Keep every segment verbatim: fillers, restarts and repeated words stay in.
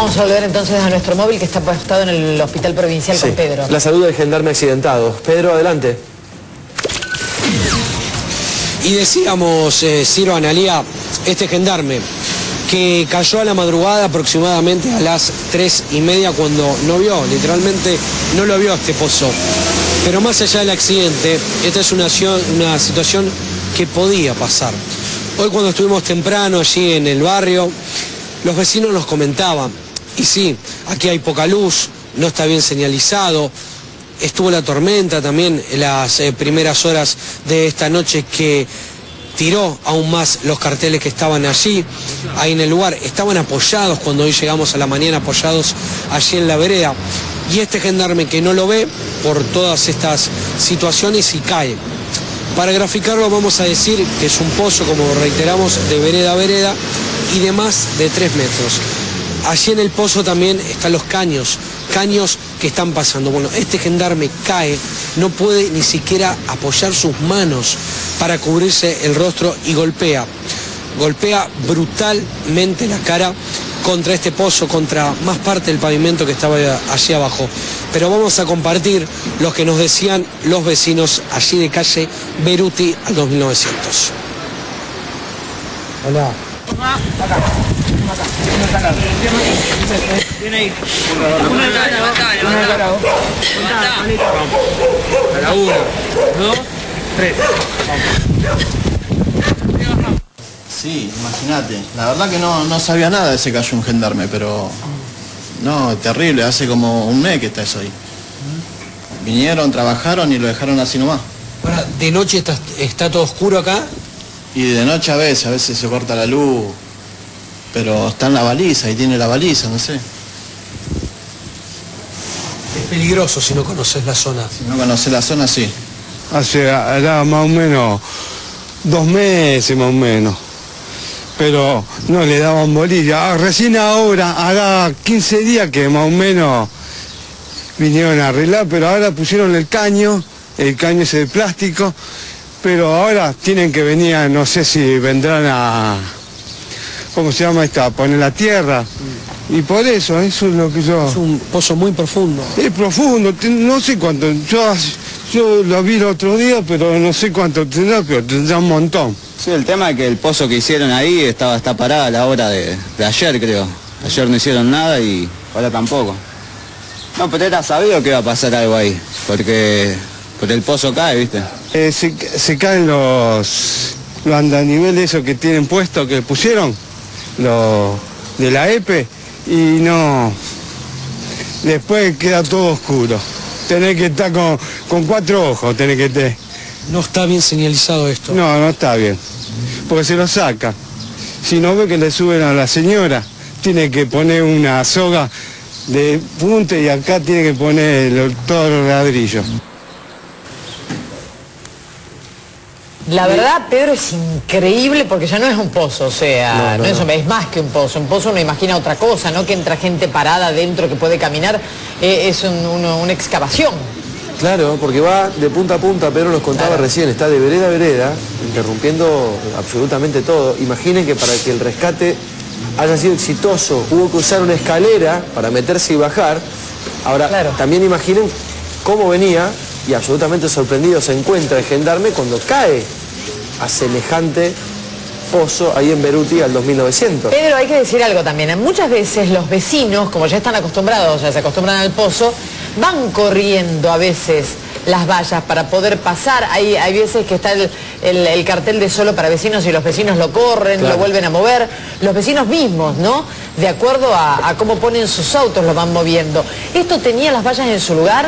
Vamos a volver entonces a nuestro móvil que está apostado en el Hospital Provincial sí. con Pedro. La salud del gendarme accidentado. Pedro, adelante. Y decíamos, eh, Ciro, Analía, este gendarme que cayó a la madrugada aproximadamente a las tres y media cuando no vio, literalmente no lo vio este pozo. Pero más allá del accidente, esta es una, una situación que podía pasar. Hoy cuando estuvimos temprano allí en el barrio, los vecinos nos comentaban, y sí, aquí hay poca luz, no está bien señalizado, estuvo la tormenta también en las eh, primeras horas de esta noche que tiró aún más los carteles que estaban allí, ahí en el lugar, estaban apoyados cuando hoy llegamos a la mañana, apoyados allí en la vereda, y este gendarme que no lo ve por todas estas situaciones y cae. Para graficarlo vamos a decir que es un pozo, como reiteramos, de vereda a vereda y de más de tres metros. Allí en el pozo también están los caños, caños que están pasando. Bueno, este gendarme cae, no puede ni siquiera apoyar sus manos para cubrirse el rostro y golpea. Golpea brutalmente la cara contra este pozo, contra más parte del pavimento que estaba allí abajo. Pero vamos a compartir lo que nos decían los vecinos allí de calle Beruti al dos mil novecientos. Hola. Acá, acá, acá. Viene ahí. Una de cara, una de cara. A la una, dos, tres. Sí, imagínate. La verdad que no, no sabía nada de ese cayó un gendarme, pero... No, terrible, hace como un mes que está eso ahí. Vinieron, trabajaron y lo dejaron así nomás. Ahora, ¿de noche está, está todo oscuro acá? Y de noche a veces, a veces se corta la luz. Pero está en la baliza, y tiene la baliza, no sé. Es peligroso si no conoces la zona. Si no conoces la zona, sí. Hace era más o menos dos meses más o menos. Pero no le daban bolilla. Recién ahora, haga quince días que más o menos vinieron a arreglar, pero ahora pusieron el caño, el caño ese de plástico, pero ahora tienen que venir, a, no sé si vendrán a, ¿cómo se llama esta? A poner la tierra. Y por eso, eso es lo que yo... Es un pozo muy profundo. Es profundo, no sé cuánto, yo, yo lo vi el otro día, pero no sé cuánto tendrá, pero tendrá un montón. Sí, el tema es que el pozo que hicieron ahí estaba está parada a la hora de, de ayer, creo. Ayer no hicieron nada y ahora tampoco. No, pero era sabido que iba a pasar algo ahí, porque, porque el pozo cae, ¿viste? Eh, se, se caen los, los andaniveles esos que tienen puestos, que pusieron, los de la E P E, y no... Después queda todo oscuro. Tenés que estar con, con cuatro ojos, tenés que estar. No está bien señalizado esto. No, no está bien. Porque se lo saca. Si no ve que le suben a la señora, tiene que poner una soga de punta y acá tiene que poner los, todos los ladrillos. La verdad, Pedro, es increíble porque ya no es un pozo, o sea, no, no, no, es, no. es más que un pozo. Un pozo uno imagina otra cosa, no que entra gente parada adentro que puede caminar, eh, es un, uno, una excavación. Claro, porque va de punta a punta, Pedro nos contaba claro. recién, está de vereda a vereda, interrumpiendo absolutamente todo. Imaginen que para que el rescate haya sido exitoso, hubo que usar una escalera para meterse y bajar. Ahora, claro. también imaginen cómo venía, y absolutamente sorprendido se encuentra el gendarme cuando cae a semejante pozo ahí en Beruti al dos mil novecientos. Pedro, hay que decir algo también. Muchas veces los vecinos, como ya están acostumbrados, ya se acostumbran al pozo, van corriendo a veces las vallas para poder pasar. Hay, hay veces que está el, el, el cartel de solo para vecinos y los vecinos lo corren, claro. lo vuelven a mover. Los vecinos mismos, ¿no? De acuerdo a, a cómo ponen sus autos, lo van moviendo. ¿Esto tenía las vallas en su lugar?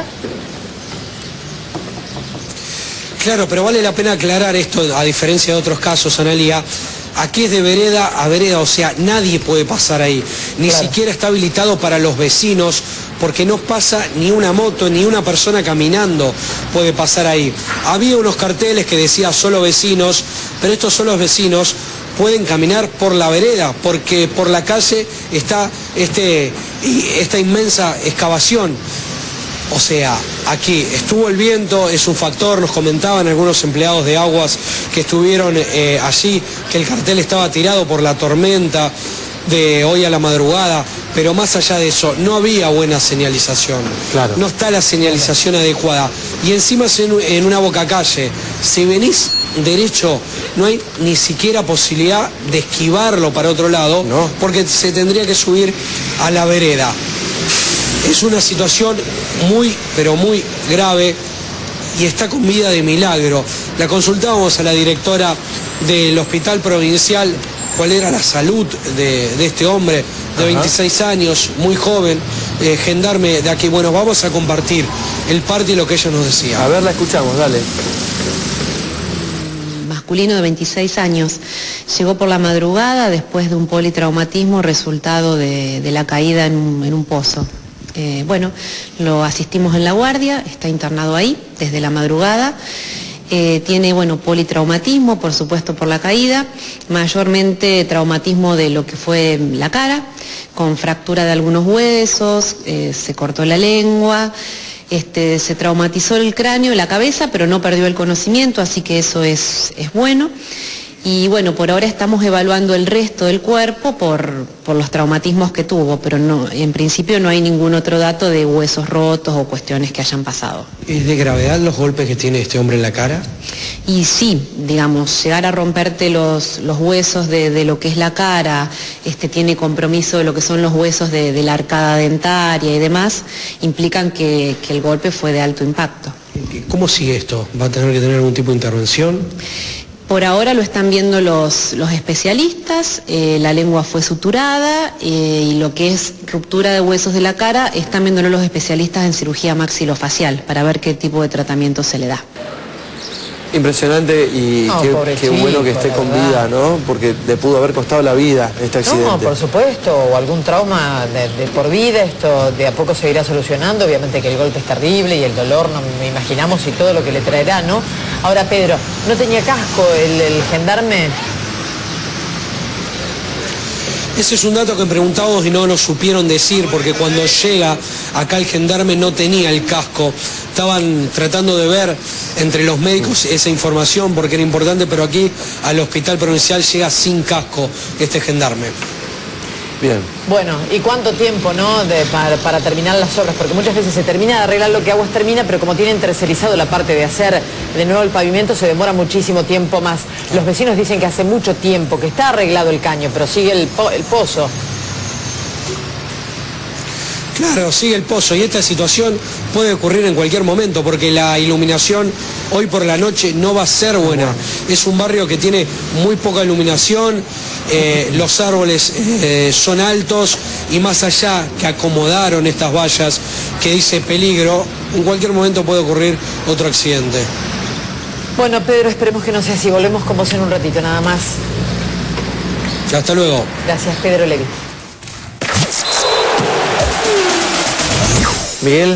Claro, pero vale la pena aclarar esto, a diferencia de otros casos, Analía. Aquí es de vereda a vereda, o sea, nadie puede pasar ahí. Ni claro. siquiera está habilitado para los vecinos, porque no pasa ni una moto, ni una persona caminando puede pasar ahí. Había unos carteles que decía solo vecinos, pero estos solos vecinos pueden caminar por la vereda, porque por la calle está este, esta inmensa excavación. O sea, aquí estuvo el viento, es un factor, nos comentaban algunos empleados de aguas que estuvieron eh, allí, que el cartel estaba tirado por la tormenta de hoy a la madrugada, pero más allá de eso, no había buena señalización. Claro. No está la señalización adecuada. Y encima es en, en una bocacalle. Si venís derecho, no hay ni siquiera posibilidad de esquivarlo para otro lado, no. porque se tendría que subir a la vereda. Es una situación muy, pero muy grave y está con vida de milagro. La consultábamos a la directora del Hospital Provincial, cuál era la salud de, de este hombre de Ajá. veintiséis años, muy joven, eh, gendarme de aquí. Bueno, vamos a compartir el parte y lo que ella nos decía. A ver, la escuchamos, dale. Masculino de veintiséis años, llegó por la madrugada después de un politraumatismo resultado de, de la caída en un, en un pozo. Eh, bueno, lo asistimos en la guardia, está internado ahí desde la madrugada. Eh, tiene, bueno, politraumatismo, por supuesto, por la caída, mayormente traumatismo de lo que fue la cara, con fractura de algunos huesos, eh, se cortó la lengua, este, se traumatizó el cráneo y la cabeza, pero no perdió el conocimiento, así que eso es, es bueno. Y bueno, por ahora estamos evaluando el resto del cuerpo por, por los traumatismos que tuvo, pero no, en principio no hay ningún otro dato de huesos rotos o cuestiones que hayan pasado. ¿Es de gravedad los golpes que tiene este hombre en la cara? Y sí, digamos, llegar a romperte los, los huesos de, de lo que es la cara, este, tiene compromiso de lo que son los huesos de, de la arcada dentaria y demás, implican que, que el golpe fue de alto impacto. ¿Cómo sigue esto? ¿Va a tener que tener algún tipo de intervención? Por ahora lo están viendo los, los especialistas, eh, la lengua fue suturada eh, y lo que es ruptura de huesos de la cara están viéndolo los especialistas en cirugía maxilofacial para ver qué tipo de tratamiento se le da. Impresionante y No, qué, pobre qué chico, bueno que esté la con verdad. vida, ¿no? Porque le pudo haber costado la vida este accidente. No, por supuesto, o algún trauma de, de por vida, esto de a poco se irá solucionando, obviamente que el golpe es terrible y el dolor, no me imaginamos y todo lo que le traerá, ¿no? Ahora, Pedro, ¿no tenía casco el, el gendarme? Ese es un dato que preguntamos y no nos supieron decir, porque cuando llega acá el gendarme no tenía el casco. Estaban tratando de ver entre los médicos esa información porque era importante, pero aquí al Hospital Provincial llega sin casco este gendarme. Bien. Bueno, ¿y cuánto tiempo, no, de, para, para terminar las obras? Porque muchas veces se termina de arreglar lo que Aguas termina, pero como tienen tercerizado la parte de hacer de nuevo el pavimento, se demora muchísimo tiempo más. Los vecinos dicen que hace mucho tiempo que está arreglado el caño, pero sigue el, po el pozo. Claro, sigue el pozo y esta situación puede ocurrir en cualquier momento porque la iluminación hoy por la noche no va a ser buena. Es un barrio que tiene muy poca iluminación, eh, los árboles eh, son altos y más allá que acomodaron estas vallas que dice peligro, en cualquier momento puede ocurrir otro accidente. Bueno, Pedro, esperemos que no sea así. Volvemos con vos en un ratito, nada más. Hasta luego. Gracias, Pedro Levi. Miguel.